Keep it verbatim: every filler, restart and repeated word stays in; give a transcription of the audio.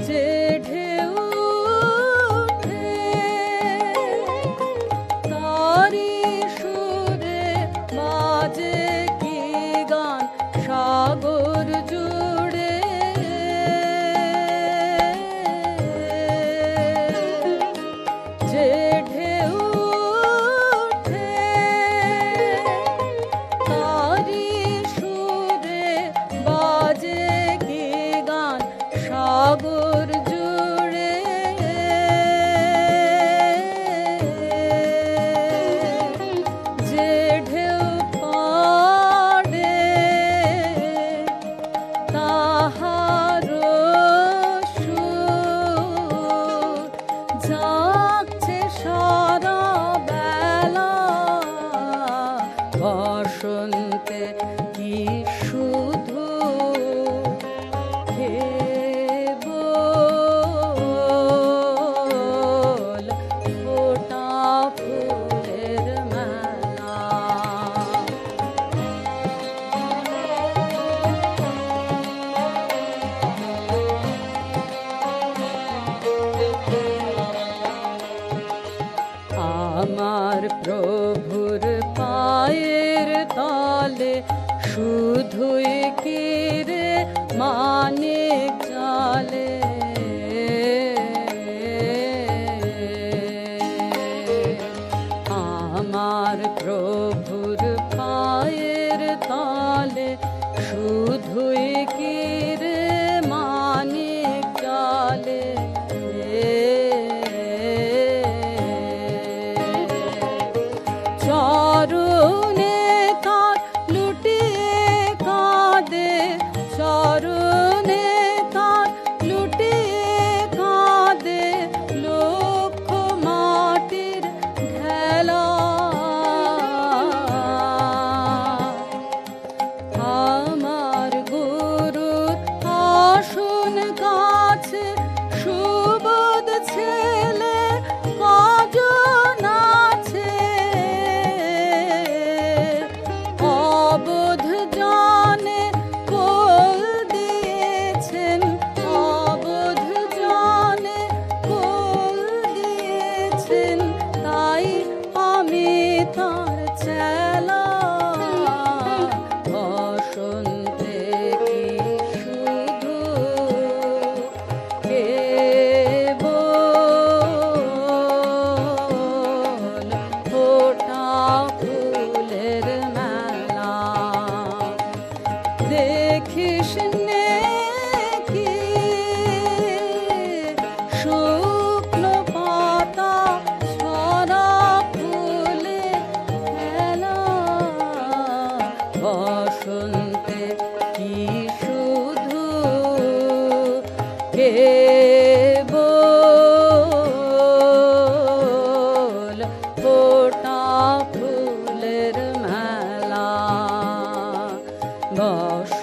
যে ঢেউ ওঠে তারি সুরে বাজে কি গান সাগর জুড়ে যে ঢেউ ওঠে তারি সুরে বাজে কি গান সাগর জুড়ে যে ঢেউ পড়ে তাহার সুর জাগছে সারা বেলা বসন্তে কি শুধু কেবল ফোটা ফুলের মেলা আমার প্রভুর পায়ের তলে শুধুই কি রে মানিক চলে আমার প্রভুর পায়ের তলে শুধুই কি রে মানিক চলে চরণে তার লুটিয়ে কাঁদে চরণে তার লুটিয়ে কাঁদে লক্ষ মাটির ঢেলা আমার গুরুর আসন কাছে সুবোধ ছেলে কজন আছে অবোধ জানে কোল দিয়েছেন অবোধ জানে কোল দিয়েছেন তাই আমি তার চেলা বসন্তে কি শুধু কেবল ফোটা ফুলের মেলা দেখিস নে কি শুকনো পাতা ছড়া ফুলে খেলা বসন্তে কি শুধু কেবল ফোটা ফুলের মেলা বস